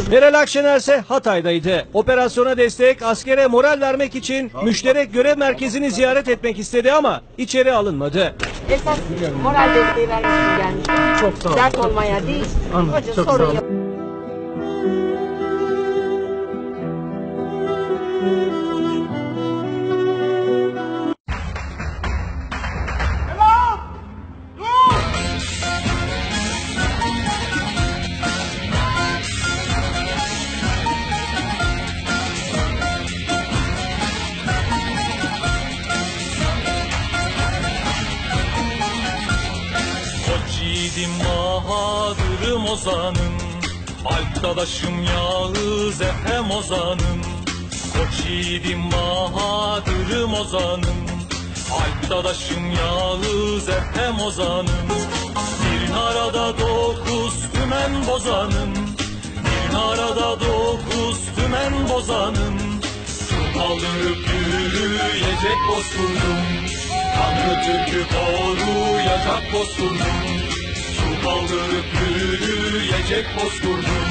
Meral Akşener ise Hatay'daydı. Operasyona destek, askere moral vermek için müşterek görev merkezini ziyaret etmek istedi ama içeri alınmadı. Esas moral desteği vermek için gelmiştim. Çok sağ olun. Dert olmaya değil. Hoca Çok sorun sağ olun. yok. Koç yiğidim bahadırım ozanım, arkadaşım Yağız Efem ozanım. Koç yiğidim bahadırım ozanım, arkadaşım Yağız Efem ozanım. Bir narada 9 tümen bozanım, bir narada 9 tümen bozanım. Çukallık yürüyecek bozkurdum, kanlı Türk'ü koruyacak bozkurdum. Çukallık yürüyecek bozkurdum,